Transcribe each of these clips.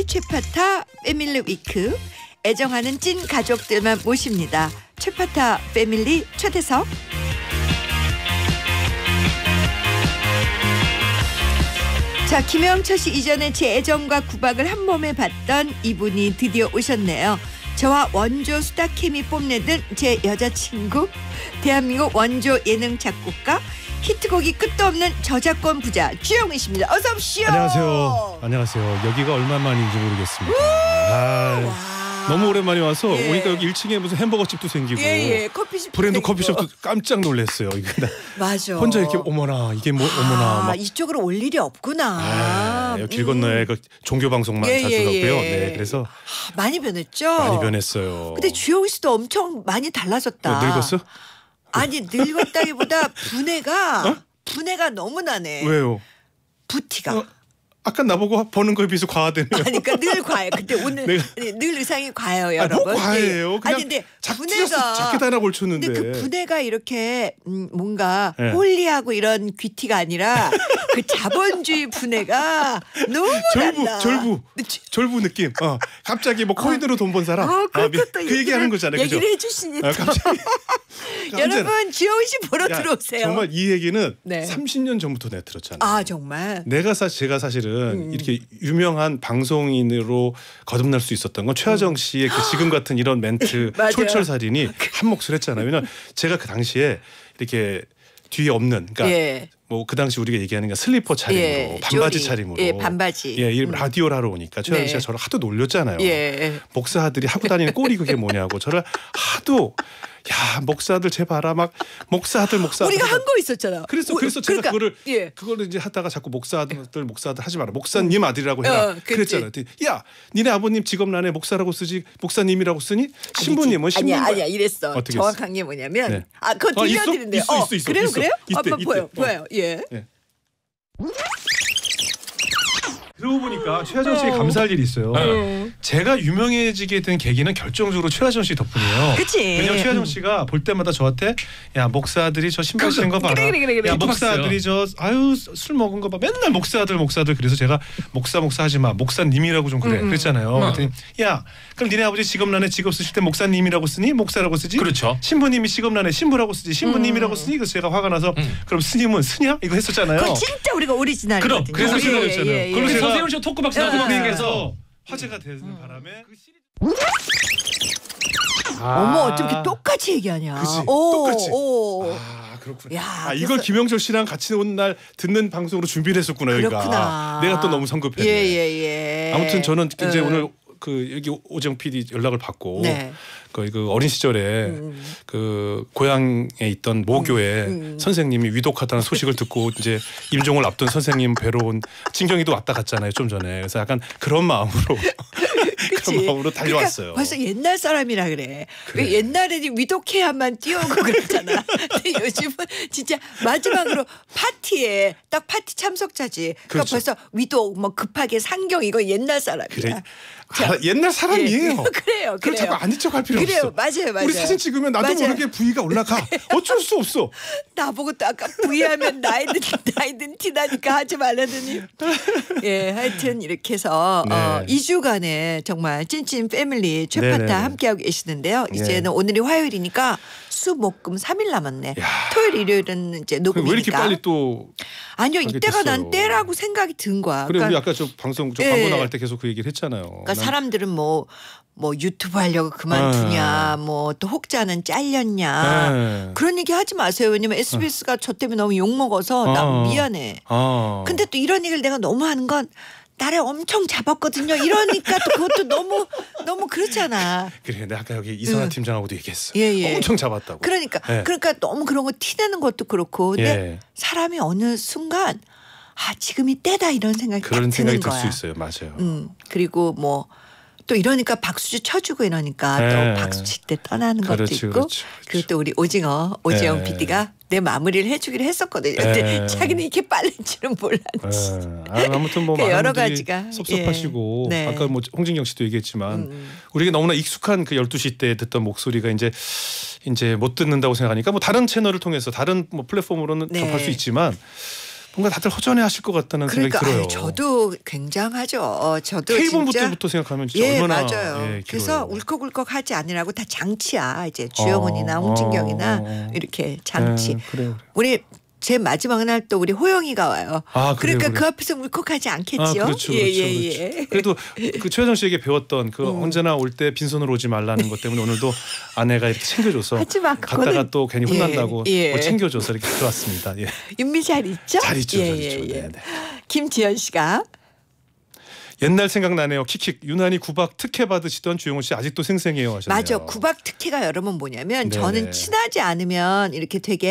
최파타 패밀리 위크. 애정하는 찐 가족들만 모십니다. 최파타 패밀리 초대석. 자, 김영철 씨 이전에 제 애정과 구박을 한 몸에 봤던 이분이 드디어 오셨네요. 저와 원조 수다 케미 뽐내던 제 여자친구, 대한민국 원조 예능 작곡가, 히트곡이 끝도 없는 저작권 부자 주영훈 씨입니다. 어서 오십시오. 안녕하세요. 안녕하세요. 여기가 얼마만인지 모르겠습니다. 너무 오랜만에 와서 오니까 여기 1층에 무슨 햄버거집도 생기고 커피숍 브랜드 커피숍도 깜짝 놀랐어요. 이거 맞아. 혼자 이렇게 어머나 이게 뭐 어머나 막. 이쪽으로 올 일이 없구나. 길 건너에 그 종교 방송만 자주 가고요. 네, 그래서 많이 변했죠. 많이 변했어요. 근데 주영훈 씨도 엄청 많이 달라졌다. 늙었어? 아니 늙었다기보다 분해가 너무 나네. 왜요? 부티가. 아까 나보고 버는 거에 비해서 과하다며. 아니 그러니까 늘 과해요. 근데 오늘 늘 의상이 과해요, 여러분. 뭐 과해요? 그냥 근데 분해가 자켓 하나 걸쳤는데. 근데 그 분해가 이렇게 뭔가 홀리하고 이런 귀티가 아니라 그 자본주의 분해가 너무 난다. 절부 느낌. 갑자기 뭐 코인으로 돈 번 사람. 그 얘기하는 거잖아요. 얘기를 그죠? 해주시니까. 갑자기. 여러분 주영훈 씨 보러 들어오세요. 정말 이 얘기는 30년 전부터 내가 들었잖아요. 아 정말. 제가 사실은 이렇게 유명한 방송인으로 거듭날 수 있었던 건 최하정 씨의 그 지금 같은 이런 멘트 촐철살인이 한 몫을 했잖아요. 왜냐면 제가 그 당시에 이렇게 뒤에 없는 그러니까 뭐 그 당시 우리가 얘기하는 게 슬리퍼 차림으로 반바지 차림으로 반바지 이 라디오를 하러 오니까 최하정 씨가 저를 하도 놀렸잖아요. 목사들이 하고 다니는 꼴이 그게 뭐냐고 저를 하도 야 목사들 제발아 막 목사들 우리가 한 거 있었잖아. 그래서 제가 그거를 이제 하다가 자꾸 목사들 하지 마라 목사님 아들이라고 해라 그랬잖아요. 야 니네 아버님 직업란에 목사라고 쓰지 목사님이라고 쓰니 신부님은 신부 아니야 이랬어. 정확한 게 뭐냐면 그거 들려드린대요. 있어. 그래요? 이때 보여요. 그러고 보니까 최하정 씨에 감사할 일이 있어요. 제가 유명해지게 된 계기는 결정적으로 최하정 씨 덕분이에요. 그치. 왜냐면 최하정 씨가 볼 때마다 저한테 야 목사들이 저 신발 신은 거 봐라. 그래. 야 목사들이 저 술 먹은 거 봐. 맨날 목사들 그래서 제가 목사 하지 마. 목사님이라고 좀 그래. 그랬잖아요. 그랬더니 야 그럼 니네 아버지 직업란에 직업 쓰실 때 목사님이라고 쓰니? 목사라고 쓰지? 그렇죠. 신부님이 직업란에 신부라고 쓰지. 신부님이라고 쓰니? 그래서 제가 화가 나서 그럼 스님은 쓰냐? 이거 했었잖아요. 그건 진짜 우리가 오리지널이거든요. 그래서 제가 그랬잖아요. 그래서 서세훈 씨 토크박스 나서 화제가 되는 바람에 어머 어떻게 똑같이 얘기하냐. 그치, 똑같이. 그렇구나. 이걸 김영철 씨랑 같이 온 날 듣는 방송으로 준비를 했었구나. 여기가. 내가 또 너무 성급했네. 아무튼 저는 이제 오늘 여기 오정 PD 연락을 받고 그 어린 시절에 그 고향에 있던 모교에 선생님이 위독하다는 소식을 듣고 이제 임종을 앞둔 선생님 뵈러 온 진경이도 왔다 갔잖아요 좀 전에. 그래서 약간 그런 마음으로 그런 마음으로 달려왔어요. 그러니까 벌써 옛날 사람이라 그래. 옛날에는 위독해야만 뛰어오고 그랬잖아. 근데 요즘은 진짜 마지막으로 파티에 딱 파티 참석자지. 그러니까 벌써 위독 뭐 급하게 상경 이거 옛날 사람이야. 그래. 옛날 사람이에요. 그래요. 그걸 자꾸 아닌 척할 필요 없어. 맞아요. 우리 사진 찍으면 나도 모르게 부위가 올라가. 어쩔 수 없어. 나보고 또 아까 부위하면 나이든 티나니까 하지 말라더니. 하여튼 이렇게 해서 2주간에 정말 찐찐 패밀리 최파타 함께하고 계시는데요. 이제는 오늘이 화요일이니까 수목금 3일 남았네. 토요일 일요일은 이제 녹음이니까. 왜 이렇게 빨리 또 아니요 이때가 난 때라고 생각이 든 거야. 그래 우리 아까 저 방송 광고 나갈 때 계속 그 얘기를 했잖아요. 그러니까 사람들은 뭐 유튜브 하려고 그만두냐 뭐 또 혹자는 잘렸냐 그런 얘기 하지 마세요. 왜냐면 SBS가 저 때문에 너무 욕먹어서 나 미안해. 근데 또 이런 얘기를 내가 너무 하는 건 나를 엄청 잡았거든요. 이러니까 또 그것도 너무 그렇잖아. 그래 내가 아까 여기 이선아 팀장하고도 얘기했어. 엄청 잡았다고. 그러니까 너무 그런 거 티내는 것도 그렇고 근데 사람이 어느 순간 지금이 때다 이런 생각이 그런 딱 드는 생각이 거야. 들 수 있어요. 맞아요. 그리고 뭐 또 이러니까 박수주 쳐주고 이러니까 또 박수 칠 때 떠나는 것도 있고 그리고 또 우리 오지영 PD가 내 마무리를 해주기로 했었거든요. 근데 자기는 이렇게 빠른지는 몰랐지. 아무튼 뭐 그러니까 여러 많은 가지가 섭섭하시고 아까 뭐 홍진경 씨도 얘기했지만 우리가 너무나 익숙한 그 12시 때 듣던 목소리가 이제 못 듣는다고 생각하니까 뭐 다른 채널을 통해서 다른 뭐 플랫폼으로는 접할 수 있지만 뭔가 다들 허전해하실 것 같다는 그러니까, 생각이 들어요. 저도 굉장하죠. 저도 K본부 진짜 때부터 생각하면 진짜 예, 얼마나 맞아요. 예, 그래서 울컥울컥하지 않으라고 다 장치야. 이제 주영훈이나 홍진경이나 이렇게 장치. 그래요. 우리 제 마지막 날 또 우리 호영이가 와요. 그러니까 그 앞에서 울컥하지 않겠죠. 그렇죠. 예. 그래도 그 최혜정 씨에게 배웠던 그 언제나 올 때 빈손으로 오지 말라는 것 때문에 오늘도 아내가 이렇게 챙겨줘서 갔다가 또 괜히 혼난다고 뭐 챙겨줘서 이렇게 들어왔습니다. 예. 윤미 잘 있죠? 잘 있죠. 네. 김지연 씨가 옛날 생각나네요. 킥킥. 유난히 구박 특혜 받으시던 주영훈 씨 아직도 생생해요 하셨네요. 맞아. 구박 특혜가 여러분 뭐냐면 저는 친하지 않으면 이렇게 되게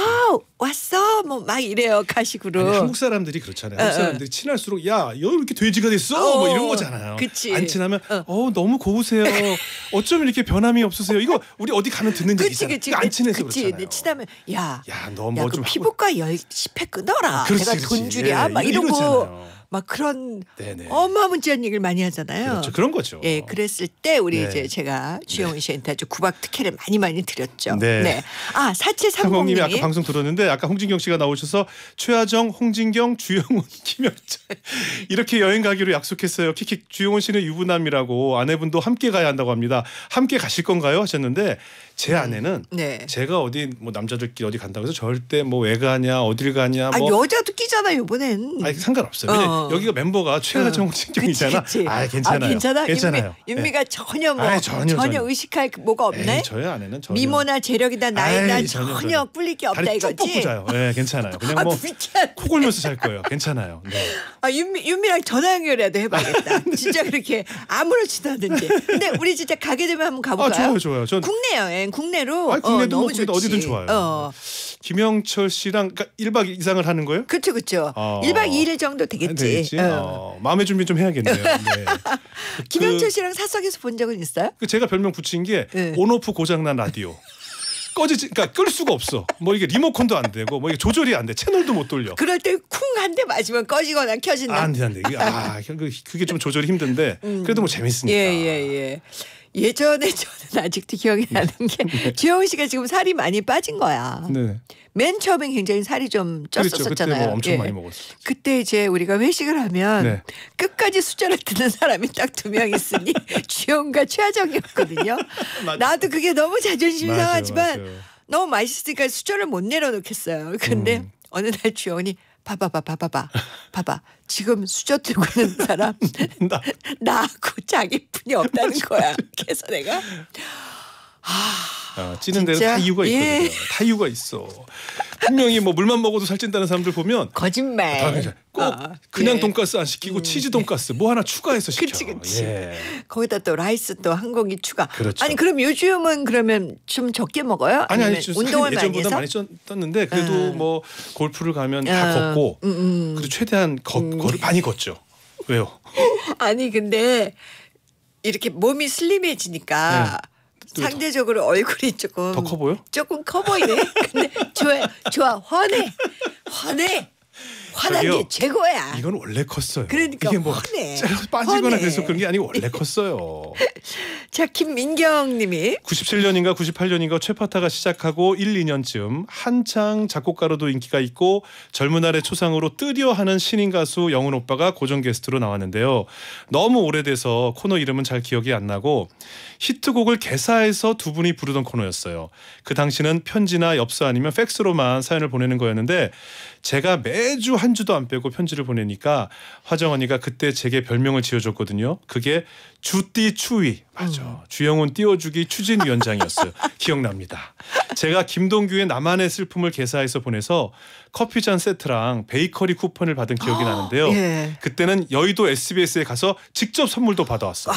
왔어 뭐 막 이래요 가식으로. 아니, 한국 사람들이 그렇잖아요. 한국 사람들이 친할수록 야, 너 왜 이렇게 돼지가 됐어? 뭐 이런 거잖아요. 그치. 안 친하면 너무 고우세요. 어쩜 이렇게 변함이 없으세요? 이거 우리 어디 가면 듣는 얘기잖아. 안 친해서 그렇잖아요. 친하면 야, 너 뭐 좀 피부과 10회 끊어라. 그렇지, 내가 돈 주랴 막 이러고. 막 그런 네네. 어마무지한 얘기를 많이 하잖아요. 그렇죠. 그런 거죠. 예, 그랬을 때 우리 이제 제가 주영훈 씨한테 아주 구박 특혜를 많이 드렸죠. 네. 4730님이 아까 방송 들었는데 아까 홍진경 씨가 나오셔서 최하정, 홍진경, 주영훈, 김영철 이렇게 여행 가기로 약속했어요. 킥킥. 주영훈 씨는 유부남이라고 아내분도 함께 가야 한다고 합니다. 함께 가실 건가요? 하셨는데 제 아내는 제가 어디 뭐 남자들끼리 어디 간다고 해서 절대 뭐 왜 가냐 어딜 가냐 뭐 여자도 끼잖아요 이번엔. 아니 상관없어요. 여기가 멤버가 최하정, 홍진경이잖아. 괜찮아요. 괜찮아요. 윤미가 전혀 의식할 뭐가 없네. 저희 아내는 전혀 미모나 재력이나 나이나 전혀 꿀릴 게 없다 이거지. 다리 쭉 뻗고 자요. 네, 괜찮아요. 그냥 뭐 코 골면서 잘 거예요. 괜찮아요. 네. 윤미랑 전화 연결이라도 해봐야겠다. 진짜 그렇게 아무렇지도 않은데. 근데 우리 진짜 가게 되면 한번 가볼까요? 좋아요. 전 국내 여행, 국내로. 국내도 너무 좋지. 어디든 좋아요. 김영철 씨랑 그러니까 1박 이상을 하는 거예요? 그렇죠. 1박 2일 정도 되겠지. 마음의 준비 좀 해야겠네요. 네. 김영철 씨랑 사석에서 본 적은 있어요? 제가 별명 붙인 게 온오프 고장난 라디오. 그러니까 끌 수가 없어. 뭐 이게 리모컨도 안 되고 뭐 이게 조절이 안 돼. 채널도 못 돌려. 그럴 때 쿵 한 대 맞으면 꺼지거나 켜진다. 안 돼. 그게 좀 조절이 힘든데 그래도 뭐 재밌으니까. 예. 예전에 저는 아직도 기억이 나는 게 주영훈 씨가 지금 살이 많이 빠진 거야. 네. 맨 처음엔 굉장히 살이 좀 쪘었잖아요. 그때 뭐 엄청 많이 먹었어요. 그때 이제 우리가 회식을 하면 끝까지 숫자를 듣는 사람이 딱 2명 있으니 주영훈과 최하정이었거든요. 나도 그게 너무 자존심 상하지만 너무 맛있으니까 숫자를 못 내려놓겠어요. 근데 어느 날 주영훈이 봐봐. 지금 수저 들고 있는 사람 나하고 자기뿐이 없다는 거야. 그래서 내가 찌는 데는 다 이유가 있거든요. 다 이유가 있어. 분명히 뭐 물만 먹어도 살찐다는 사람들 보면 거짓말. 꼭 그냥 돈가스 안 시키고 치즈 돈가스 뭐 하나 추가해서 시켜. 그렇지. 거기다 또 라이스 또 한 공기 추가. 그렇죠. 아니 그럼 요즘은 그러면 좀 적게 먹어요? 아니 운동을 예전보다 많이 쪘는데 그래도 뭐 골프를 가면 다 걷고 그래도 최대한 걸을 많이 걷죠. 왜요? 아니 근데 이렇게 몸이 슬림해지니까 상대적으로 얼굴이 조금 더 커 보여? 조금 커 보이네. 근데 좋아 화난 게 최고야. 이건 원래 컸어요. 그러니까 이게 뭐 빠지거나 그래서 그런 게 아니고 원래 컸어요. 자, 김민경님이 97년인가 98년인가 최파타가 시작하고 1, 2년쯤 한창 작곡가로도 인기가 있고 젊은 날의 초상으로 뜨려하는 신인 가수 영훈 오빠가 고정 게스트로 나왔는데요. 너무 오래돼서 코너 이름은 잘 기억이 안 나고 히트곡을 개사해서 두 분이 부르던 코너였어요. 그 당시는 편지나 엽서 아니면 팩스로만 사연을 보내는 거였는데 제가 매주 한 주도 안 빼고 편지를 보내니까 화정 언니가 그때 제게 별명을 지어줬거든요. 그게 주띠 추위. 맞아. 주영훈 띄워주기 추진위원장이었어요. 기억납니다. 제가 김동규의 나만의 슬픔을 개사해서 보내서 커피잔 세트랑 베이커리 쿠폰을 받은 기억이 나는데요. 그때는 여의도 SBS에 가서 직접 선물도 받아왔어요.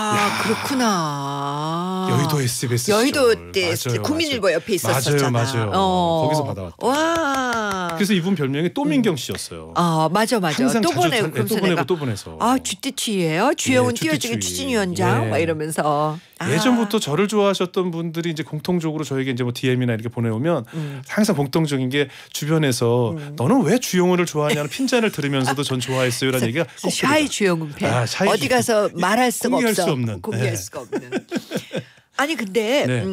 그렇구나. 여의도 SBS 여의도 때 국민일보 옆에 있었었잖아. 맞아요. 거기서 받아왔다. 와. 그래서 이분 별명이 또민경 씨였어요. 맞아. 항상 또 보내고 또 보내서. 주띠추위예요. 주영훈 띄워주기 추진위원장 막 이러면서. 예전부터 저를 좋아하셨던 분들이 이제 공통적으로 저에게 이제 뭐 DM이나 이렇게 보내오면 항상 공통적인 게 주변에서 너는 왜 주영훈을 좋아하냐는 핀잔을 들으면서도 전 좋아했어요라는 얘기가 샤이 주영훈 팬. 어디 가서 말할 수가 없어. 공개할 수가 없는. 아니 근데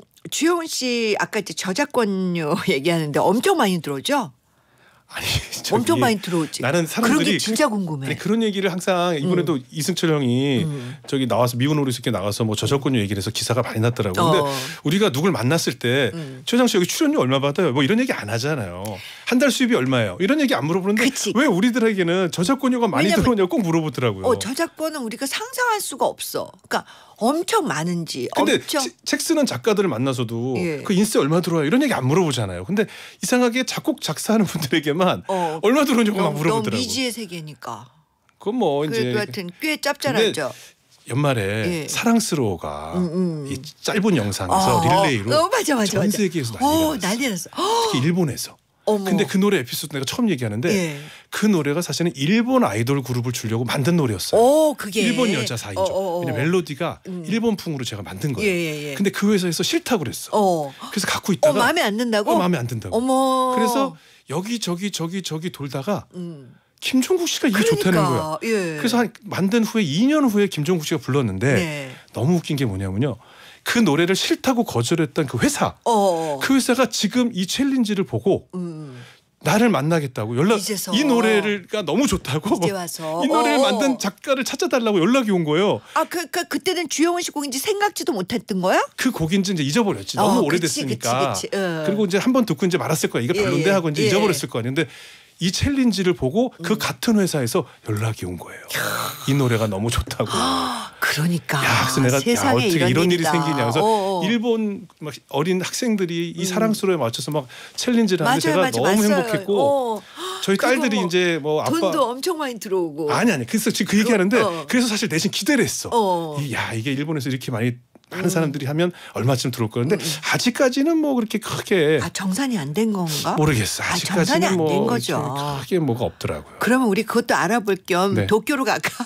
주영훈 씨 아까 이제 저작권료 얘기하는데 엄청 많이 들어오죠? 아니 엄청 많이 들어오지. 나는 사람들이 그런 게 진짜 궁금해. 아니, 그런 얘기를 항상 이번에도 이승철 형이 저기 나와서 미운 오리스께 나가서 뭐 저작권료 얘기를 해서 기사가 많이 났더라고. 근데 우리가 누굴 만났을 때 최장 씨 여기 출연료 얼마 받아요? 뭐 이런 얘기 안 하잖아요. 한 달 수입이 얼마예요? 이런 얘기 안 물어보는데 그치. 왜 우리들에게는 저작권료가 많이 들어오냐고 꼭 물어보더라고요. 저작권은 우리가 상상할 수가 없어. 그러니까 엄청 많은지. 근데 엄청 책 쓰는 작가들을 만나서도 예. 그 인세 얼마 들어와요? 이런 얘기 안 물어보잖아요. 근데 이상하게 작곡 작사하는 분들에게만 얼마 들어오냐고 막 물어보더라고요. 너무 미지의 세계니까. 그건 뭐 이제 하여튼 꽤 짭짤하죠. 연말에 예. 사랑스러워가 이 짧은 영상에서 릴레이로 맞아. 전 세계에서 난리 났어. 특히 일본에서. 근데 그 노래 에피소드 내가 처음 얘기하는데 예. 그 노래가 사실은 일본 아이돌 그룹을 주려고 만든 노래였어요. 그게 일본 여자 4인조. 왜냐면 멜로디가 일본풍으로 제가 만든 거예요. 예. 근데 그 회사에서 싫다고 그랬어. 그래서 갖고 있다가 마음에 안 든다고? 마음에 안 든다고. 어머. 그래서 여기 저기 돌다가 김종국 씨가 이게 좋다는 거야. 예. 그래서 만든 후에 2년 후에 김종국 씨가 불렀는데 네. 너무 웃긴 게 뭐냐면요. 그 노래를 싫다고 거절했던 그 회사. 그 회사가 지금 이 챌린지를 보고 나를 만나겠다고 이제서. 이 노래가 너무 좋다고 이제 와서. 이 노래를 만든 작가를 찾아달라고 연락이 온 거예요. 그때는 주영훈 씨 곡인지 생각지도 못했던 거야? 그 곡인지 이제 잊어버렸지. 너무 오래됐으니까. 그치. 그리고 이제 한 번 듣고 이제 말았을 거야. 이거 별론데 하고 이제 잊어버렸을 거 아니야. 근데 이 챌린지를 보고 그 같은 회사에서 연락이 온 거예요. 이 노래가 너무 좋다고. 그러니까. 그래서 내가 세상에 어떻게 이런 일이 일이다. 생기냐. 그래서 일본 막 어린 학생들이 이 사랑스러에 맞춰서 막 챌린지를 하는데 제가 너무 행복했고 저희 딸들이 이제 뭐 아빠 돈도 엄청 많이 들어오고. 아니 그래서 지금 그 얘기하는데 그래서 사실 대신 기대를 했어. 이게 일본에서 이렇게 많이 하는 사람들이 하면 얼마쯤 들어올 거는데 아직까지는 뭐 그렇게 크게 정산이 안 된 건가? 모르겠어. 아직까지는 정산이 안 된 뭐 거죠. 크게 뭐가 없더라고요. 그러면 우리 그것도 알아볼 겸 도쿄로 갈까?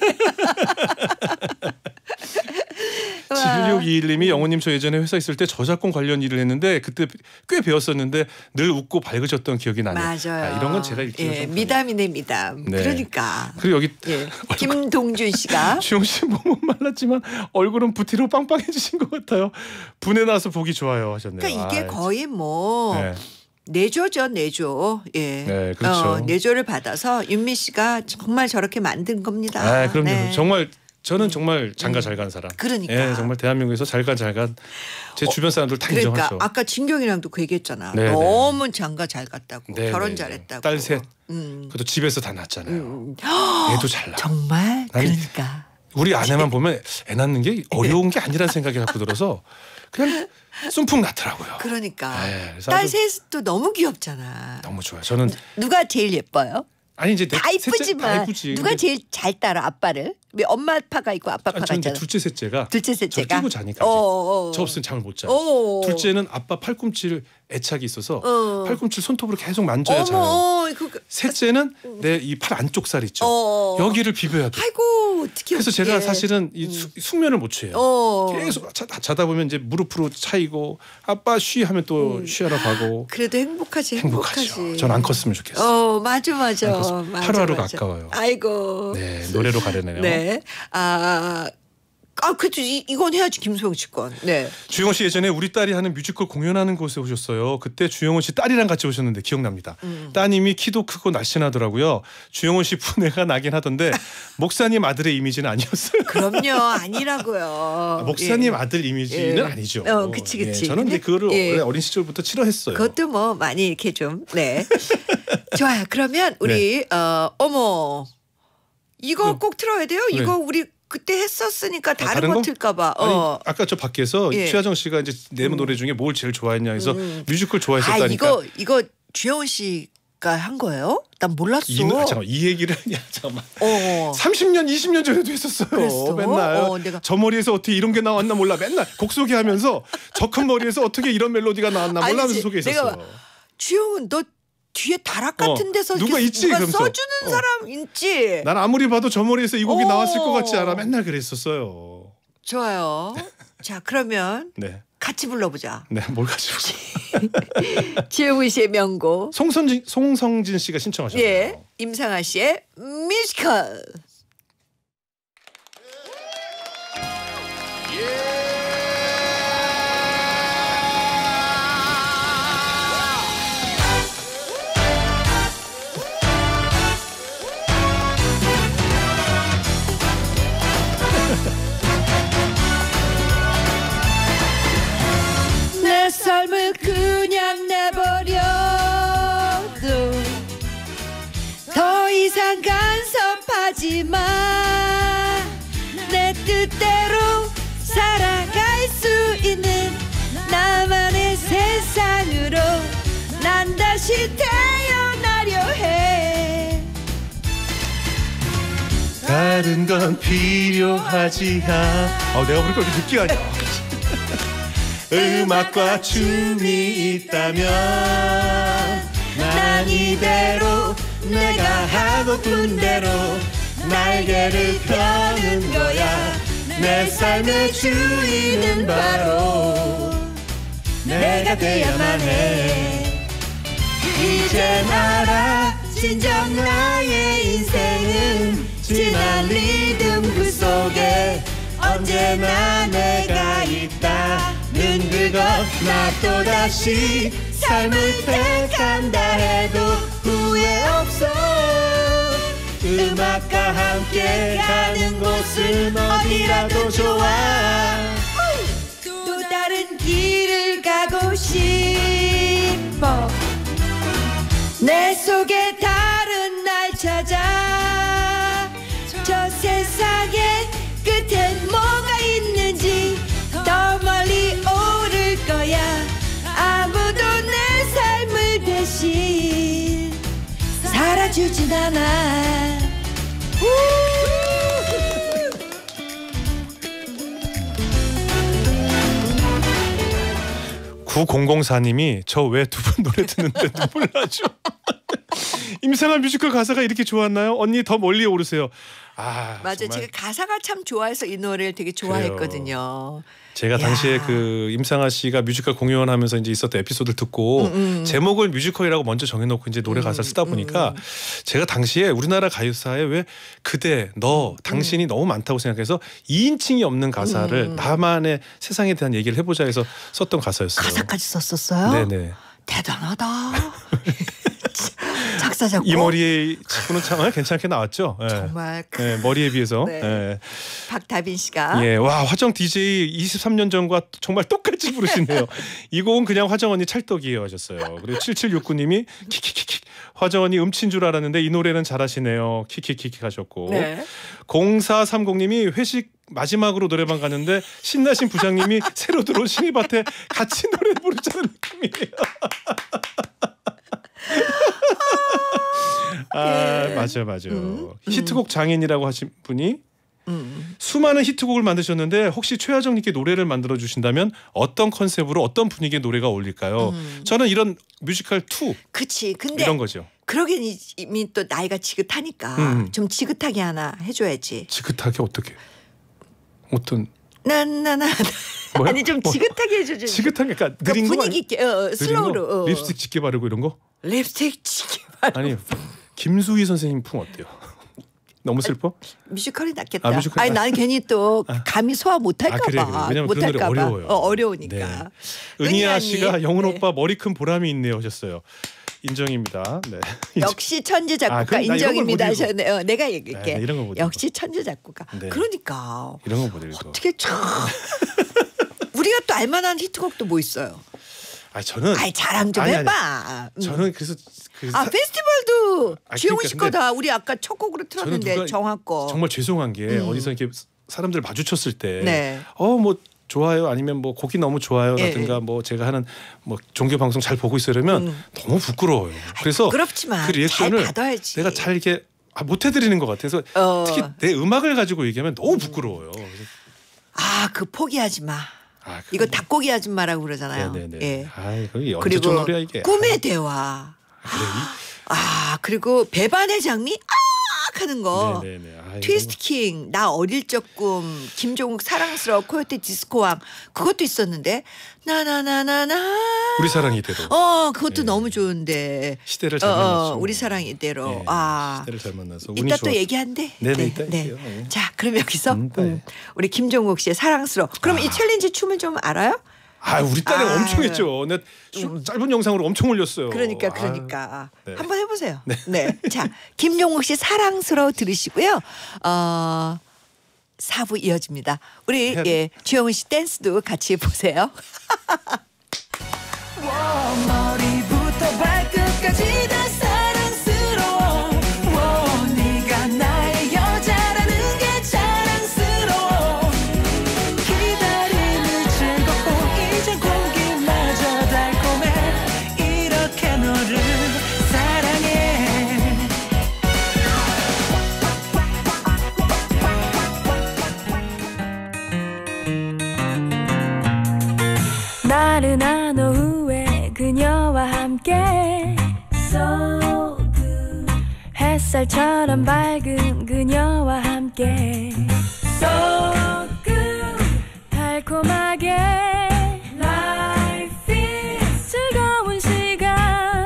7621님이 영호님 저 예전에 회사 있을 때 저작권 관련 일을 했는데 그때 꽤 배웠었는데 늘 웃고 밝으셨던 기억이 나네요. 맞아요. 이런 건 제가 일주일에 미담이네 미담. 네. 그러니까. 그리고 여기 김동준 씨가 주영 씨 몸은 말랐지만 얼굴은 부티로 빵빵해지신 것 같아요. 분해 나서 보기 좋아요 하셨네요. 그러니까 이게 거의 뭐 내조죠 내조. 예. 네, 그렇죠. 내조를 받아서 윤미 씨가 정말 저렇게 만든 겁니다. 그럼요. 정말 저는 정말 장가 잘 간 사람. 그러니까. 예, 정말 대한민국에서 잘 간 제 주변 사람들 다 인정하죠. 아까 진경이랑도 그 얘기했잖아. 네네. 너무 장가 잘 갔다고. 네네. 결혼 잘했다고. 딸 셋. 그것도 집에서 다 낳았잖아요. 애도 잘 낳아. 정말? 그러니까. 우리 아내만 보면 애 낳는 게 어려운 게 아니라는 생각이 자꾸 들어서 그냥 쏨풍 낳더라고요. 그러니까. 그래서 딸 셋도 너무 귀엽잖아. 너무 좋아요. 저는 누가 제일 예뻐요? 아니 이제 다 이쁘지만 누가 제일 잘 따라 아빠를? 왜 엄마 아빠가 있고 아빠 아빠가 있잖아. 둘째 셋째가 저 끼고 자니까 저 없으면 잠을 못 자요. 둘째는 아빠 팔꿈치를 애착이 있어서 팔꿈치를 손톱으로 계속 만져야 자요. 셋째는 내 이 팔 안쪽 살 있죠. 여기를 비벼야 돼. 아이고 어떻게 그래서 제가 사실은 이 숙면을 못 취해요. 계속 자다 보면 이제 무릎으로 차이고 아빠 쉬 하면 또 쉬하러 가고. 그래도 행복하지. 전 안 컸으면 좋겠어. 맞아. 하루하루가 아까워요. 아이고. 네, 노래로 가려네요. 네. 그렇죠. 이건 해야지 김소영 씨 건. 네. 주영훈 씨 예전에 우리 딸이 하는 뮤지컬 공연하는 곳에 오셨어요. 그때 주영훈 씨 딸이랑 같이 오셨는데 기억납니다. 따님이 키도 크고 날씬하더라고요. 주영훈 씨 분해가 나긴 하던데 목사님 아들의 이미지는 아니었어요. 그럼요, 아니라고요. 목사님 아들 이미지는 아니죠. 그치. 저는 이제 그거를 어린 시절부터 싫어했어요. 그것도 뭐 많이 이렇게 좀 네. 좋아요. 그러면 우리 어머 이거 꼭 틀어야 돼요. 이거 우리 그때 했었으니까 다른 거 틀까봐. 아니, 아까 저 밖에서 최하정 씨가 이제 내 노래 중에 뭘 제일 좋아했냐 해서 뮤지컬 좋아했었다니까. 이거 주영훈 씨가 한 거예요? 난 몰랐어. 잠깐만 이 얘기를 잠깐만. 30년 20년 전에도 했었어요. 그랬어? 맨날 내가 저 머리에서 어떻게 이런 게 나왔나 몰라. 맨날 곡 소개하면서 저 큰 머리에서 어떻게 이런 멜로디가 나왔나 몰라 하면서 소개했었어. 주영훈 너 뒤에 다락 같은 데서 누가 있지? 누가 써주는 사람 있지. 난 아무리 봐도 저 머리에서 이 곡이 나왔을 것 같지 않아. 맨날 그랬었어요. 좋아요. 자 그러면 같이 불러보자. 네, 뭘 같이 불러? 주영훈 씨의 명곡. 송성진 씨가 신청하셨네요. 예, 임상아 씨의 뮤지컬. 난 간섭하지 마. 내 뜻대로 살아갈 수 있는 나만의 세상으로 난 다시 태어나려 해. 다른 건 필요하지 않아. 내가 부르니까 이렇게 느끼하냐. 음악과 춤이 있다면 난 이대로 내가 하고픈 대로 날개를 펴는 거야. 내 삶의 주인은 바로 내가 돼야만 해. 이젠 알아 진정 나의 인생은 지난 리듬 그 속에 언제나 내가 있다는 그것. 나 또다시 삶을 택한다 해도 후회 없어. 음악과 함께 가는 곳은 어디라도 좋아. 또 다른 길을 가고 싶어. 내 속에 다른 날 찾아. 저 세상의 끝엔 뭐가 있는지 더 멀리 오를 거야. 아무도 내 삶을 대신 살아주진 않아. 9004님이 저 왜 두 분 노래 듣는데 눈물 나죠? 임상아 뮤지컬 가사가 이렇게 좋았나요? 언니 더 멀리 오르세요. 맞아요. 제가 가사가 참 좋아해서 이 노래를 되게 좋아했거든요. 제가 당시에 그 임상아 씨가 뮤지컬 공연하면서 이제 있었던 에피소드를 듣고 제목을 뮤지컬이라고 먼저 정해놓고 이제 노래 가사를 쓰다 보니까 제가 당시에 우리나라 가요사에 왜 그대, 너, 당신이 너무 많다고 생각해서 2인칭이 없는 가사를 나만의 세상에 대한 얘기를 해보자 해서 썼던 가사였어요. 가사까지 썼었어요? 네네. 대단하다. 작사 작곡. 이 머리에 치고는 참 괜찮게 나왔죠. 정말. 네, 머리에 비해서. 네. 네. 박다빈 씨가. 예, 와 화정 DJ 23년 전과 정말 똑같이 부르시네요. 이 곡은 그냥 화정 언니 찰떡이에요 하셨어요. 그리고 7769님이 키키키키 화정 언니 음치인 줄 알았는데 이 노래는 잘하시네요. 키키키키 하셨고. 네. 0430님이 회식 마지막으로 노래방 갔는데 신나신 부장님이 새로 들어온 신입한테 같이 노래 부르자는 느낌이에요. 맞아. 히트곡 장인이라고 하신 분이 수많은 히트곡을 만드셨는데 혹시 최하정님께 노래를 만들어 주신다면 어떤 컨셉으로 어떤 분위기의 노래가 어울릴까요? 저는 이런 뮤지컬 2 그치. 근데 이런 거죠. 그러긴 이미 또 나이가 지긋하니까 좀 지긋하게 하나 해줘야지. 지긋하게 어떻게? 어떤? 나나나 아니 좀 지긋하게 해줘야지. 지긋하게 그러니까 느린 거 분위기 있게 슬로우로. 립스틱 짙게 바르고 이런 거? 립스틱 짙게 바르고. 아니 김수희 선생님 풍 어때요? 너무 슬퍼? 뮤지컬이 낫겠다. 뮤지컬 아니 나는 괜히 또 감히 소화 못할까 봐. 그래. 왜냐면 그 노래 어려워요. 어려우니까. 네. 은희아 씨가 영훈 오빠 머리 큰 보람이 있네요 하셨어요. 인정입니다. 네. 역시 천재 작곡가 인정입니다 하셨네요. 내가 얘기할게. 네, 이런 거 못 역시 천재 작곡가. 네. 그러니까. 이런 거 못 읽어. 어떻게 참. 우리가 또 알만한 히트곡도 뭐 있어요? 저는 자랑 좀 해봐. 저는 그래서 페스티벌도 지용훈 씨 그러니까 거다. 우리 아까 첫 곡으로 틀었는데 정화 거. 정말 죄송한 게 어디서 이렇게 사람들 마주쳤을 때 네. 뭐 좋아요 아니면 뭐 곡이 너무 좋아요라든가 뭐 제가 하는 뭐 종교 방송 잘 보고 있어요 그러면 너무 부끄러워요. 그래서 부끄럽지만 그 리액션을 잘 받아야지. 내가 잘 이렇게 못 해드리는 것 같아서 특히 내 음악을 가지고 얘기하면 너무 부끄러워요. 그 포기하지 마. 이거 닭고기 아줌마라고 그러잖아요. 네네네. 예. 그리고 노래야, 이게. 꿈의 대화. 그리고 배반의 장미 하는 거. 트위스트 킹, 나 어릴 적 꿈, 김종국 사랑스러워, 코요테 디스코왕 그것도 있었는데 나나나나나 우리 사랑 이대로. 그것도 너무 좋은데 시대를 잘 만났죠. 우리 사랑 이대로. 시대를 잘 만나서 이따 또 얘기한대. 네. 자 그럼 여기서 우리 김종국 씨의 사랑스러워. 그럼 이 챌린지 춤을 좀 알아요? 우리 딸이 엄청 했죠. 내가 짧은 영상으로 엄청 올렸어요. 그러니까 네. 한번 해보세요. 네. 자 김종국 씨 사랑스러워 들으시고요. 4부 이어집니다. 우리 주영훈 씨 댄스도 같이 보세요. 머리부터 발끝까지 다 사랑스러워. 햇살처럼 밝은 그녀와 함께 소금 달콤하게 Life is 즐거운 시간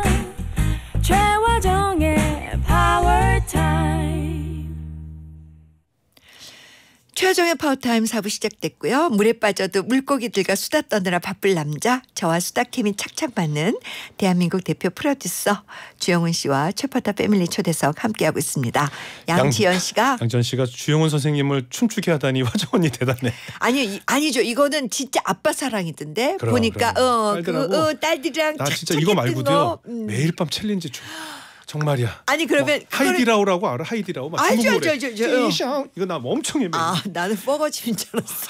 최화정의 Power Time. 최화정의 파워타임 4부 시작됐고요. 물에 빠져도 물고기들과 수다 떠느라 바쁠 남자, 저와 수다 케미 착착 맞는 대한민국 대표 프로듀서 주영훈 씨와 최파타 패밀리 초대석 함께하고 있습니다. 양지연 씨가 주영훈 선생님을 춤추게 하다니 화정 언니 대단해. 아니죠. 이거는 진짜 아빠 사랑이던데. 보니까 딸들이랑 나 진짜 이거 말고도요. 매일 밤 챌린지 춤. 정말이야. 아니 그러면 하이디라오라고 알아? 하이디라오. 막 중국 노래. 이거 나 엄청 예매. 나는 뻐거짐인 줄 알았어.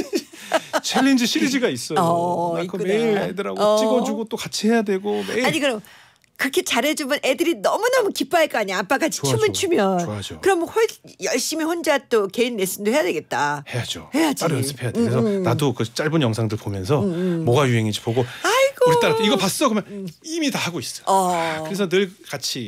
챌린지 시리즈가 있어요. 나 그거 매일 애들하고 찍어주고 또 같이 해야 되고 매일. 아니 그럼 그렇게 잘해주면 애들이 너무너무 기뻐할 거 아니야. 아빠 같이 춤을 추면. 좋아죠. 그럼 열심히 혼자 또 개인 레슨도 해야 되겠다. 해야죠. 해야지. 따로 연습해야 돼. 그래서 나도 그 짧은 영상들 보면서 뭐가 유행인지 보고 우리 딸 이거 봤어? 그러면 이미 다 하고 있어. 그래서 늘 같이.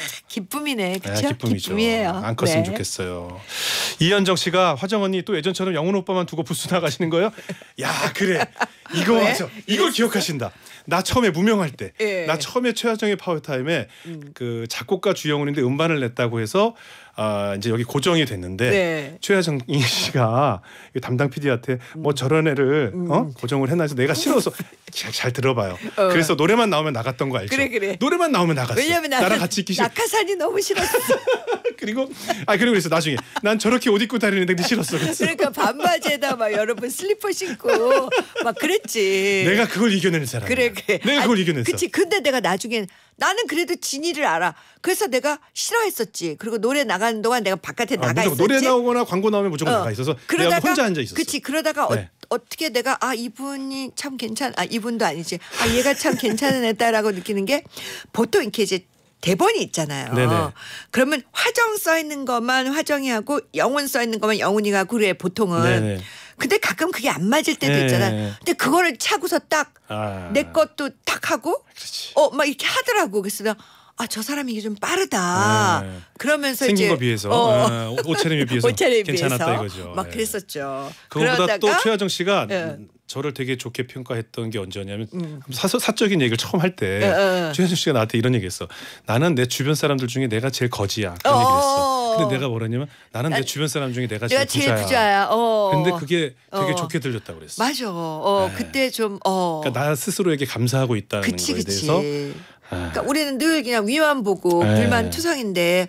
기쁨이네. 그렇죠? 기쁨이죠. 기쁨이에요. 안 컸으면 좋겠어요. 이현정 씨가 화정 언니 또 예전처럼 영훈 오빠만 두고 부스 나가시는 거예요? 야 그래. 이거 맞아. 이걸 기억하신다. 나 처음에 무명할 때, 나 처음에 최화정의 파워타임에 그 작곡가 주영훈인데 음반을 냈다고 해서 이제 여기 고정이 됐는데 최화정 씨가 담당 PD한테 뭐 저런 애를 고정을 해놔서 내가 싫어서 잘 들어봐요. 그래서 노래만 나오면 나갔던 거 알죠? 그래. 노래만 나오면 나갔어. 왜냐면 나랑 같이 있기 싫어. 낙하산이 너무 싫었어. 그리고 그래서 나중에 난 저렇게 옷 입고 다니는데 싫었어. 그러니까 반바지에다 막 여러분 슬리퍼 신고 막 그랬지. 내가 그걸 이겨내는 사람. 그래. 내가 그걸 이겨냈어. 그치. 근데 내가 나중엔 나는 그래도 진이를 알아. 그래서 내가 싫어했었지. 그리고 노래 나가는 동안 내가 바깥에 나가 있었지. 노래 나오거나 광고 나오면 무조건 나가 있어서 내가 혼자 앉아 있었어. 그치. 그러다가 어떻게 내가 이분이 참 이분도 아니지. 얘가 참 괜찮은 애다라고 느끼는 게 보통 이렇게 이제 대본이 있잖아요. 네네. 그러면 화정 써 있는 것만 화정이 하고 영훈 써 있는 것만 영훈이가 그래 보통은. 네네. 근데 가끔 그게 안 맞을 때도 있잖아. 근데 그거를 차고서 딱 내 것도 딱 하고 막 이렇게 하더라고. 그래서 저 사람이 이게 좀 빠르다. 그러면서 생긴 이제 거 비해서 옷차림에 비해서 괜찮았다 이거죠. 막 그랬었죠. 그거보다 또 최화정 씨가 저를 되게 좋게 평가했던 게 언제냐면 사적인 얘기를 처음 할 때 최화정 씨가 나한테 이런 얘기했어. 나는 내 주변 사람들 중에 내가 제일 거지야. 그런 얘기했어. 근데 내가 뭐라냐면 나는 내 주변 사람 중에 내가 제일 부자야. 근데 그게 되게 좋게 들렸다고 그랬어. 맞아. 그때 좀 그러니까 나 스스로에게 감사하고 있다는 거에 대해서. 그러니까 우리는 늘 그냥 위만 보고 불만투성인데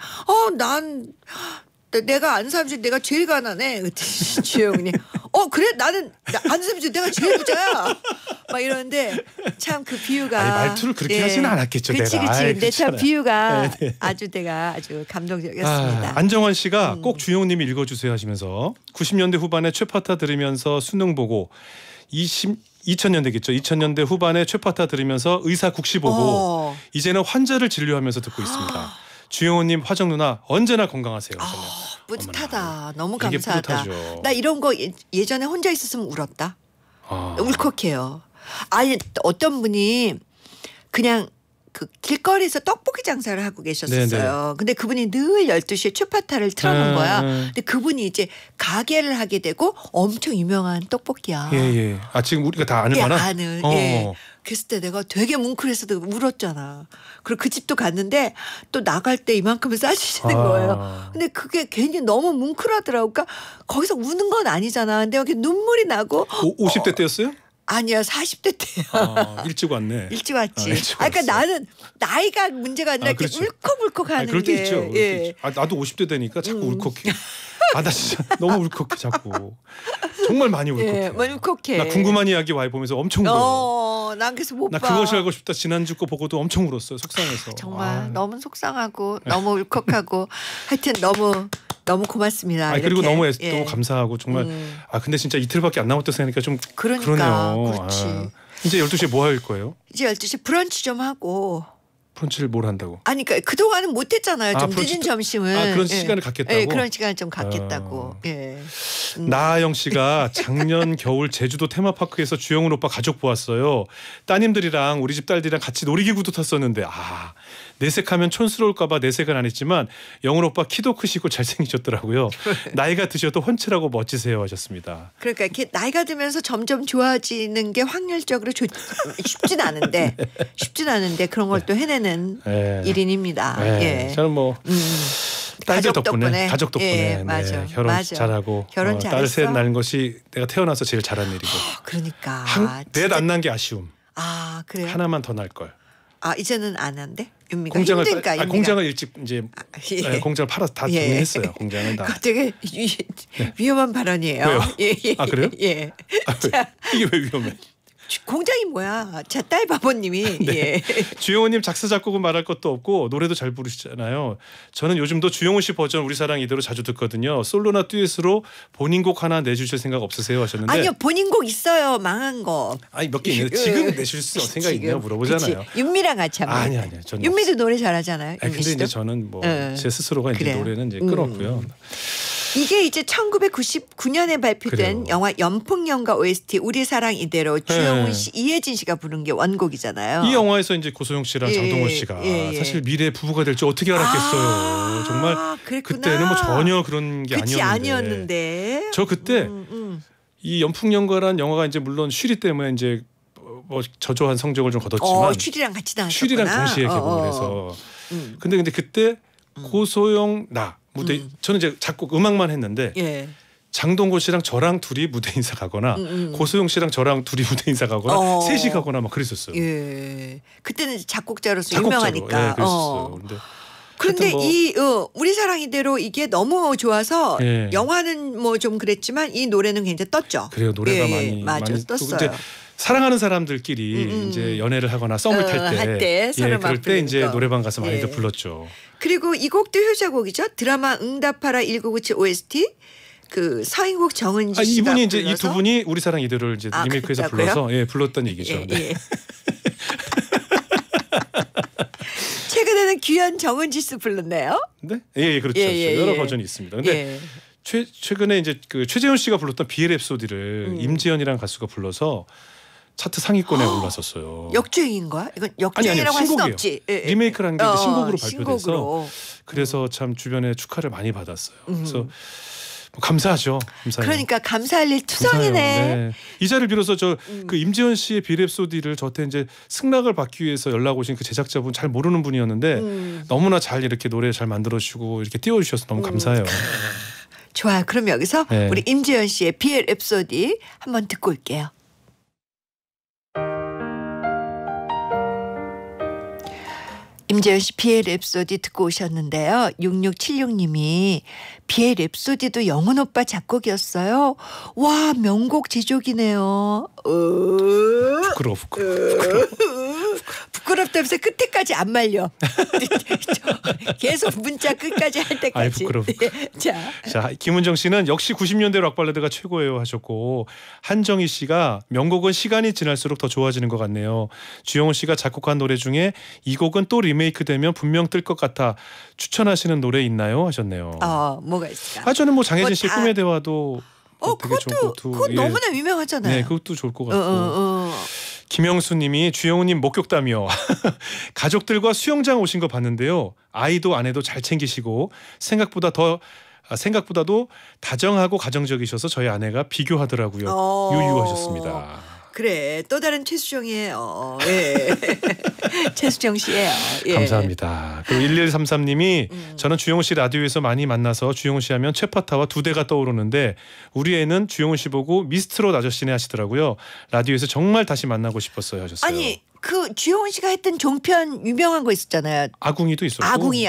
난 내가 아는 사람 중에 내가 제일 가난해. 그랬더니 주영훈이 그래 나는 아는 사람 중에 내가 제일 부자야. 막 이러는데 참 그 비유가 말투를 그렇게 하지는 않았겠죠. 그치. 내가. 근데 참 비유가 아주 감동적이었습니다. 안정원 씨가 꼭 주영훈님이 읽어주세요 하시면서 90년대 후반에 최파타 들으면서 수능 보고 2000년대겠죠. 2000년대 후반에 최파타 들으면서 의사 국시 보고 이제는 환자를 진료하면서 듣고 있습니다. 주영훈님, 화정 누나 언제나 건강하세요. 뿌듯하다. 어머나. 너무 감사하다. 나 이런 거 예전에 혼자 있었으면 울었다. 울컥해요. 어떤 분이 그냥 그 길거리에서 떡볶이 장사를 하고 계셨었어요. 네네. 근데 그분이 늘 12시에 최파타를 틀어놓은 거야. 근데 그분이 이제 가게를 하게 되고 엄청 유명한 떡볶이야. 예. 지금 우리가 다 아는 거나? 아는. 그랬을 때 내가 되게 뭉클해서 울었잖아. 그리고 그 집도 갔는데 또 나갈 때 이만큼을 싸주시는 거예요. 근데 그게 괜히 너무 뭉클하더라고. 그러니까 거기서 우는 건 아니잖아. 근데 여기 눈물이 나고. 50대 때였어요? 아니야 40대 때야. 일찍 왔네. 일찍 왔지. 그러니까 나는 나이가 문제가 아니라 이렇게 울컥울컥하는 그럴 때 게. 있죠. 예. 나도 50대 되니까 자꾸 울컥해. 나 진짜 너무 울컥해 자꾸. 정말 많이 울컥해. 많이 울컥해. 나 궁금한 이야기 와이 보면서 엄청 울어. 난 그래서 못 봐. 나 그것이 알고 싶다 지난주 거 보고도 엄청 울었어요. 속상해서. 정말 너무 속상하고 너무 울컥하고 하여튼 너무 고맙습니다. 그리고 너무 또 감사하고 정말 근데 진짜 이틀밖에 안 남았다 생각하니까 좀 그러네요. 그렇지. 이제 12시에 뭐 할 거예요? 이제 12시에 브런치 좀 하고. 브런치를 뭘 한다고? 그러니까 그동안은 못했잖아요. 좀 늦은 점심을. 그런 시간을 갖겠다고? 그런 시간을 좀 갖겠다고. 나아영 씨가 작년 겨울 제주도 테마파크에서 주영훈 오빠 가족 보았어요. 따님들이랑 우리 집 딸들이랑 같이 놀이기구도 탔었는데 내색하면 촌스러울까봐 내색은 안 했지만 영훈 오빠 키도 크시고 잘생기셨더라고요. 나이가 드셔도 훤칠하고 멋지세요 하셨습니다. 그러니까 이렇게 나이가 들면서 점점 좋아지는 게 확률적으로 쉽진 않은데 네. 쉽진 않은데 그런 걸 또 해내는 일인입니다. 예. 저는 뭐 딸들 덕분에 가족 덕분에 예, 맞아. 결혼 맞아. 잘하고 결혼 딸 셋 잘했어. 낳은 것이 내가 태어나서 제일 잘한 일이고. 그러니까 넷 안 낳은 게 아쉬움. 아 그래요? 하나만 더 낳을 걸. 아 이제는 안 한대? 윤미가 힘드니까. 공장을 일찍 이제 예. 공장을 팔아서 다 정리했어요. 공장을 다. 그거 되게 위험한 발언이에요. 왜요? 예. 아 그래요? 예. 자, 이게 왜 위험해? 공장이 뭐야? 자 딸 바보님이. 네. 예. 주영훈님 작사 작곡은 말할 것도 없고 노래도 잘 부르시잖아요. 저는 요즘도 주영훈 씨 버전 우리 사랑 이대로 자주 듣거든요. 솔로나 듀엣으로 본인 곡 하나 내주실 생각 없으세요 하셨는데. 아니요 본인 곡 있어요. 망한 거. 아니 몇 개 있는데 지금 내실 수 생각 있냐고 물어보잖아요. 그치. 윤미랑 같이 하면. 아니 저는. 윤미도 노래 잘하잖아요. 근데 이제 저는 뭐 제 스스로가 이제 노래는 이제 끊었고요. 이게 이제 1999년에 발표된 그래요. 영화 연풍연가 OST 우리 사랑 이대로 주영훈 씨, 이혜진 씨가 부른 게 원곡이잖아요. 이 영화에서 이제 고소영 씨랑 장동건 씨가 사실 미래 부부가 될지 어떻게 알았겠어요. 정말 그랬구나. 그때는 뭐 전혀 그런 게 아니었는데. 저 그때 이 연풍연가란 영화가 이제 물론 쉬리 때문에 이제 뭐 저조한 성적을 좀 거뒀지만 쉬리랑 같이 나왔었구나. 쉬리랑 동시에 개봉을 해서 근데 그때 고소영 나 무대 저는 이제 작곡 음악만 했는데 장동건 씨랑 저랑 둘이 무대 인사 가거나 고소영 씨랑 저랑 둘이 무대 인사 가거나 셋이 가거나 막 그랬었어요. 예. 그때는 작곡자로서 유명하니까. 예, 그랬었어요. 그런데 뭐 이 우리 사랑 이대로 이게 너무 좋아서 영화는 뭐 좀 그랬지만 이 노래는 굉장히 떴죠. 그래요. 노래가 많이 떴어요. 이제 사랑하는 사람들끼리 이제 연애를 하거나 썸을 탈 때 그럴 때 이제 노래방 가서 많이들 불렀죠. 그리고 이 곡도 효자곡이죠. 드라마 응답하라 1997 OST 그 서인국 정은지 씨가 이분이 이제 불러서 이 두 분이 우리 사랑 이대로를 이제 리메이크해서 불러서 불렀던 얘기죠. 네. 최근에는 규현 정은지 씨 불렀네요. 네, 그렇죠. 여러 버전이 있습니다. 근데 최근에 이제 그 최재훈 씨가 불렀던 비엘 랩소디를 임지연이라는 가수가 불러서 차트 상위권에 올랐었어요. 역주행인 거야? 이건 역주행이라고 할 수 없지. 리메이크라는 게 신곡으로 발표돼서 그래서 참 주변에 축하를 많이 받았어요. 그래서 뭐 감사하죠. 감사해요. 그러니까 감사할 일 투성이네. 네. 이 자리를 빌어서 저 그 임지연 씨의 비랩소디를 저한테 이제 승낙을 받기 위해서 연락 오신 그 제작자분 잘 모르는 분이었는데 너무나 잘 이렇게 노래 잘 만들어 주시고 이렇게 띄워주셔서 너무 감사해요. 좋아요. 그럼 여기서 우리 임지연 씨의 비엘 랩소디 한번 듣고 올게요. 임재현 씨 비엘 랩소디 듣고 오셨는데요. 6676님이 비엘 랩소디도 영훈 오빠 작곡이었어요. 와 명곡 제조기네요. 부끄러워. 부끄럽다면서 끝에까지 안 말려. 계속 문자 끝까지 할 때까지. 부끄러워. 자, 김은정 씨는 역시 90년대 락발라드가 최고예요 하셨고 한정희 씨가 명곡은 시간이 지날수록 더 좋아지는 것 같네요. 주영훈 씨가 작곡한 노래 중에 이 곡은 또 리메이크되면 분명 뜰 것 같아 추천하시는 노래 있나요 하셨네요. 뭐가 있을까? 저는 뭐 장혜진 씨의 꿈의 대화도 그거 너무나 유명하잖아요. 네, 그것도 좋을 것 같고. 김영수님이 주영훈님 목격담이요. 가족들과 수영장 오신 거 봤는데요. 아이도 아내도 잘 챙기시고 생각보다도 다정하고 가정적이셔서 저희 아내가 비교하더라고요. 유유하셨습니다. 그래 또 다른 최수정이에요. 최수정 씨예요. 감사합니다. 그리고 1133님이 저는 주영훈 씨 라디오에서 많이 만나서 주영훈 씨 하면 최파타와 두 대가 떠오르는데 우리 애는 주영훈 씨 보고 미스트롯 아저씨네 하시더라고요. 라디오에서 정말 다시 만나고 싶었어요 하셨어요. 아니 그 주영훈 씨가 했던 종편 유명한 거 있었잖아요. 아궁이도 있었고.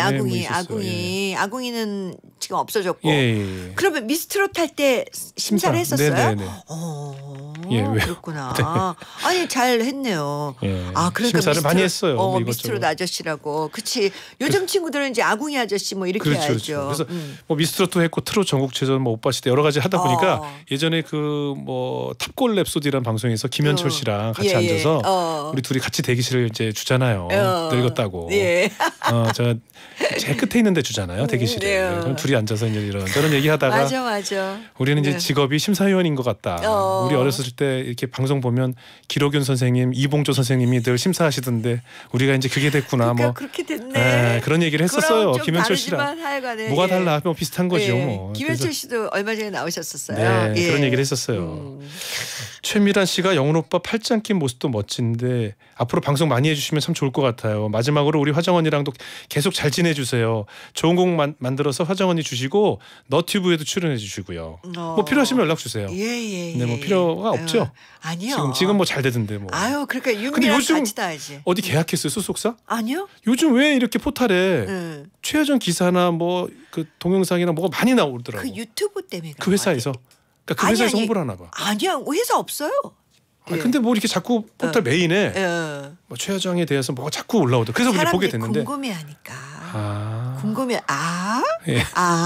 아궁이는 지금 없어졌고. 그러면 미스트롯 할 때 심사를 했었어요? 네네네. 그렇구나. 아니 잘 했네요. 그러니까 심사를 많이 했어요. 미스트롯 아저씨라고. 그치. 요즘 친구들은 이제 아궁이 아저씨 뭐 이렇게 하죠. 그래서 뭐 미스트롯도 했고 트롯 전국체전 뭐 오빠 시대 여러 가지 하다 보니까 예전에 그 뭐 탑골 랩소디라는 방송에서 김현철 씨랑 같이 앉아서 우리 둘이 같이 대기실을 이제 주잖아요. 늙었다고. 제가 제일 끝에 있는데 주잖아요. 대기실에. 그럼 둘이 둘이 앉아서 이제 이런저런 얘기하다가 맞아. 우리는 이제 직업이 심사위원인 것 같다. 우리 어렸을 때 이렇게 방송 보면 기록윤 선생님, 이봉조 선생님이 늘 심사하시던데 우리가 이제 그게 됐구나. 그러니까 뭐 그렇게 됐네. 그런 얘기를 했었어요. 김현철 씨랑. 하여간에, 뭐가 달라? 뭐 비슷한 거죠. 뭐. 김현철 씨도 얼마 전에 나오셨었어요. 네, 그런 얘기를 했었어요. 최미란 씨가 영훈 오빠 팔짱 낀 모습도 멋진데 앞으로 방송 많이 해주시면 참 좋을 것 같아요. 마지막으로 우리 화정 언니랑도 계속 잘 지내주세요. 좋은 곡 만들어서 화정 언니 주시고 너튜브에도 출연해 주시고요. 뭐 필요하시면 연락 주세요. 예. 네, 뭐 필요가 없죠. 아니요. 지금 뭐 잘 되던데 뭐. 아유, 그러니까 근데 요즘 같이 다야지. 어디 계약했어요, 소속사? 아니요. 요즘 왜 이렇게 포탈에 최하정 기사나 뭐 그 동영상이나 뭐가 많이 나오더라고. 그 유튜브 때문에. 그 회사에서. 그러니까 그 회사에서 홍보를 하나 봐. 아니야, 회사 없어요. 근데 뭐 이렇게 자꾸 포털 메인에 뭐 최하정에 대해서 뭐가 자꾸 올라오더. 그래서 우리 보게 됐는데. 궁금해하니까. 예.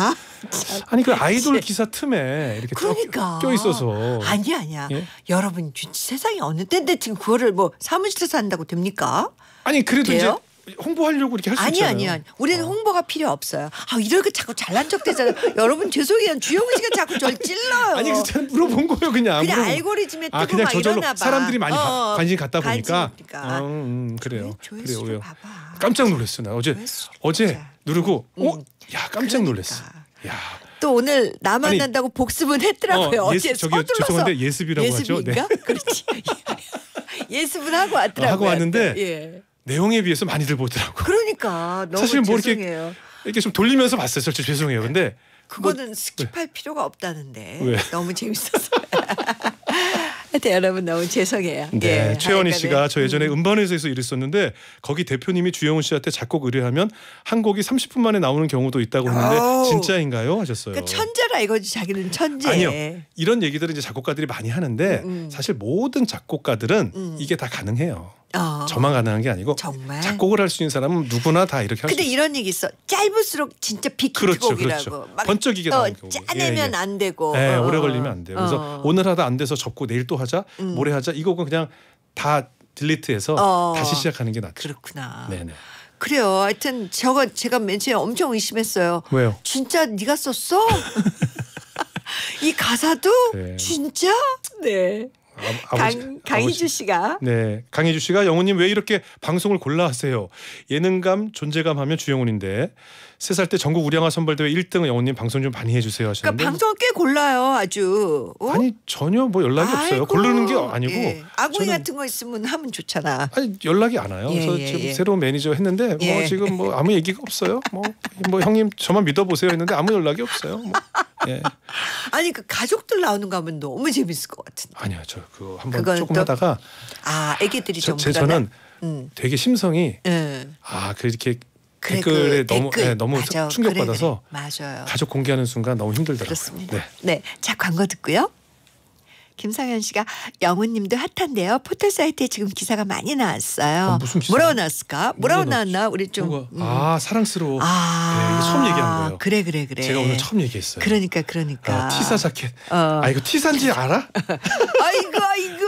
아니 그 아이돌 기사 틈에 이렇게 그러니까. 껴 있어서. 아니야. 예? 여러분 세상에 어느 때인데 지금 그거를 뭐 사무실에서 한다고 됩니까? 아니 그래도 돼요? 이제 홍보하려고 이렇게 할 수 있잖아요. 아니야. 우리는 홍보가 필요 없어요. 이렇게 자꾸 잘난 척 되잖아요. 여러분 죄송해요. 주영훈 씨가 자꾸 절 찔러요. 아니 제가 물어본 거예요 그냥. 알고리즘에 뜨고 그냥 막 저절로 이러나 봐. 사람들이 많이 관심 갖다 보니까. 그래요. 그래요. 깜짝 놀랐어 나 어제 누르고 야 깜짝 놀랐어. 야. 또 오늘 나 만난다고 복습은 했더라고요. 어제 서둘러서. 죄송한데 예습이라고 하죠. 네. 그렇지. 예습은 하고 왔더라고요. 하고 왔는데 예. 내용에 비해서 많이들 보더라고. 그러니까 너무 사실 뭐 죄송해요. 이렇게 좀 돌리면서 봤어요. 솔직히 죄송해요. 근데 그거는 스킵할 필요가 없다는데 왜? 너무 재밌었어요. 하여튼 여러분 너무 죄송해요. 네, 예, 최연희 씨가 저 예전에 음반회사에서 일했었는데 거기 대표님이 주영훈 씨한테 작곡 의뢰하면 한 곡이 30분 만에 나오는 경우도 있다고 했는데 진짜인가요? 하셨어요. 그러니까 천재라 이거지. 자기는 천재. 아니요. 이런 얘기들은 이제 작곡가들이 많이 하는데 사실 모든 작곡가들은 이게 다 가능해요. 저만 가능한 게 아니고 정말? 작곡을 할 수 있는 사람은 누구나 다 이렇게 할 수 있어요. 근데 이런 얘기 있어. 짧을수록 진짜 빅히트곡이라고. 그렇죠. 번쩍이게 나오는 경우. 짜내면 안 되고. 오래 걸리면 안 돼요. 그래서 오늘 하다 안 돼서 접고 내일 또 하자. 모레 하자. 이 곡은 그냥 다 딜리트해서 다시 시작하는 게 낫죠. 그렇구나. 네네. 그래요. 하여튼 제가 맨 처음에 엄청 의심했어요. 왜요? 진짜 네가 썼어? 이 가사도 네. 진짜? 네. 강희주 씨가 네, 강희주 씨가 영훈님 왜 이렇게 방송을 골라 하세요? 예능감, 존재감 하면 주영훈인데 3살 때 전국 우량아 선발대회 1등 영훈님 방송 좀 많이 해주세요 하시는데. 그러니까 방송을 꽤 골라요, 아주. 아니 전혀 뭐 연락이 없어요. 고르는 게 아니고. 예. 아궁이 같은 거 있으면 하면 좋잖아. 아니 연락이 안 와요. 그래서 지금 새로운 매니저 했는데 뭐 지금 뭐 아무 얘기가 없어요. 뭐 형님 저만 믿어보세요 했는데 아무 연락이 없어요. 뭐. 예. 아니 그 가족들 나오는 거 하면 너무 재밌을 것 같은데. 아니요, 저 그거 한번 조금 하다가 애기들이 저는 되게 심성이 그렇게 댓글에 너무 충격받아서 맞아요. 가족 공개하는 순간 너무 힘들더라고요. 그렇습니다. 네, 자 광고 듣고요. 김상현 씨가 영훈님도 핫한데요. 포털 사이트에 지금 기사가 많이 나왔어요. 무슨 기사? 뭐라고 나왔을까? 뭐라고 나왔나? 우리 좀. 사랑스러워. 네, 이거 처음 얘기한 거예요. 그래. 제가 오늘 처음 얘기했어요. 그러니까. 티사 자켓. 이거 티사인지 알아? 아이고.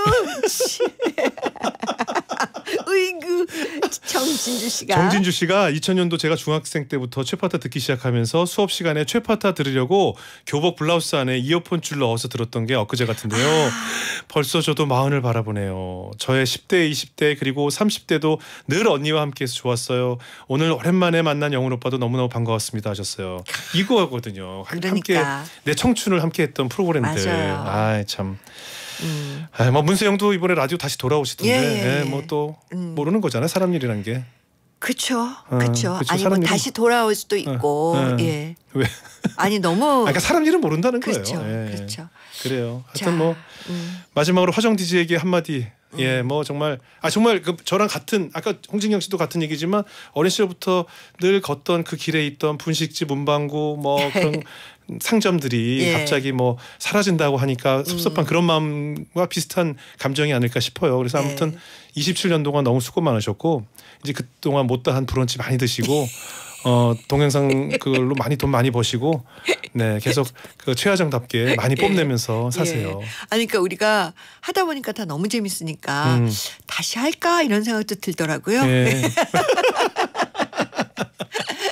으이구. 정진주 씨가 2000년도 제가 중학생 때부터 최파타 듣기 시작하면서 수업 시간에 최파타 들으려고 교복 블라우스 안에 이어폰 줄 넣어서 들었던 게 엊그제 같은데요. 벌써 저도 마흔을 바라보네요. 저의 10대, 20대 그리고 30대도 늘 언니와 함께해서 좋았어요. 오늘 오랜만에 만난 영훈 오빠도 너무너무 반가웠습니다 하셨어요. 이거거든요. 함께 내 청춘을 함께했던 프로그램들. 맞아요. 참. 뭐 문세영도 이번에 라디오 다시 돌아오시던데 뭐 또 모르는 거잖아요. 사람 일이란 게. 그렇죠. 아니 뭐 다시 돌아올 수도 있고. 예. 왜? 아니 너무. 그러니까 사람 일은 모른다는 거예요. 그렇죠. 그래요. 하여튼 뭐 마지막으로 화정 DJ에게 한마디. 뭐 정말 저랑 같은 아까 홍진경 씨도 같은 얘기지만 어린 시절부터 늘 걷던 그 길에 있던 분식집, 문방구 뭐 그런 상점들이 갑자기 뭐 사라진다고 하니까 섭섭한 그런 마음과 비슷한 감정이 아닐까 싶어요. 그래서 아무튼 27년 동안 너무 수고 많으셨고 이제 그동안 못다한 브런치 많이 드시고 동영상 그걸로 돈 많이 버시고 계속 그 최하정답게 많이 뽐내면서 사세요. 아니 그러니까 우리가 하다 보니까 다 너무 재밌으니까 다시 할까 이런 생각도 들더라고요.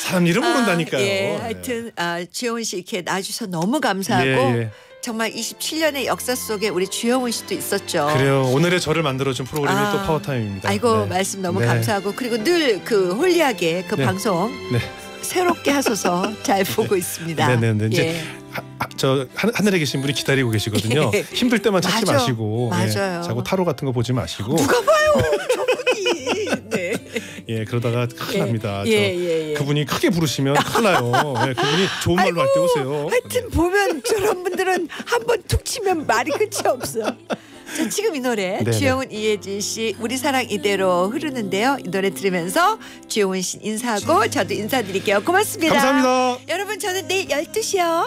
사람 이름 모른다니까요. 예, 하여튼 주영훈 씨 이렇게 나와주셔서 너무 감사하고 예. 정말 27년의 역사 속에 우리 주영훈 씨도 있었죠. 그래요. 오늘의 저를 만들어준 프로그램이 또 파워타임입니다. 아이고 네. 말씀 너무 네. 감사하고 그리고 늘 그 홀리하게 그 네. 방송 네. 새롭게 하셔서 잘 보고 있습니다. 네네네. 이제 예. 저 하늘에 계신 분이 기다리고 계시거든요. 예. 힘들 때만 찾지 맞아. 마시고, 맞아요. 자꾸 타로 같은 거 보지 마시고. 누가 봐요, 저분이. 네. 예, 그러다가 큰일 납니다. 예. 그분이 크게 부르시면 큰일 나요. 예, 그분이 좋은 말로 할 때 오세요. 하여튼 보면 저런 분들은 한 번 툭 치면 말이 끝이 없어. 자, 지금 이 노래 네네. 주영훈 이혜진 씨 우리 사랑 이대로 흐르는데요. 이 노래 들으면서 주영훈 씨 인사하고 저도 인사드릴게요. 고맙습니다. 감사합니다. 여러분 저는 내일 12시요.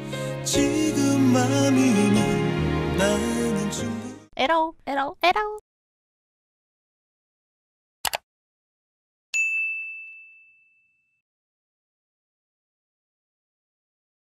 지금 마음이면 나는 충분히 에러